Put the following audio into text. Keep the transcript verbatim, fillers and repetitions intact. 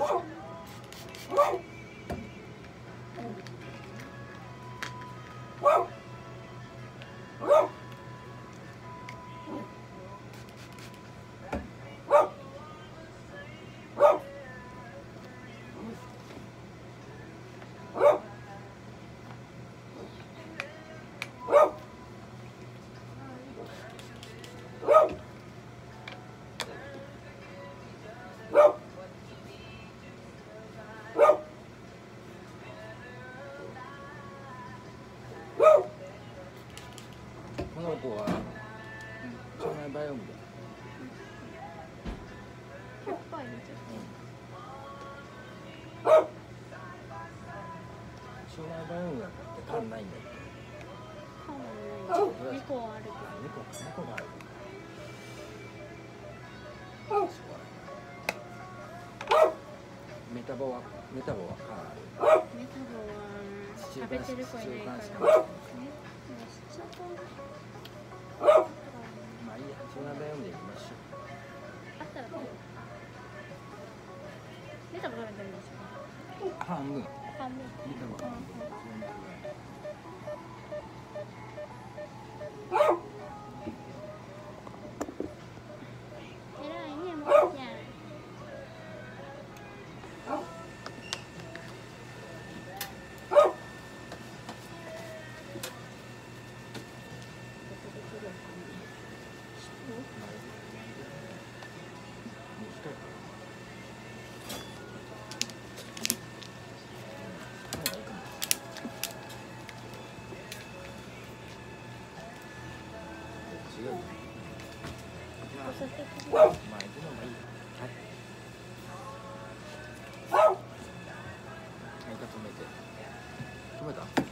この子は腸内バイオームだ。 しょっぱいね、ちょっ腸内バイオームだって缶ないんだっけ。 と。歯はない。猫はあるけど。 猫か、猫がある。メタボは、メタボは缶ある。 メタボは食べてる子いないから。ね、 まあいいや、腸内バイオームでいきましょう。 あったらどう？メタボ食べてるんですか？ 半分。 半分。 メタボ半分。 偉いね、もっちゃん。 違う。まあ、 そして次まあ、行くのもいい。はい。はい、止めて。止めた。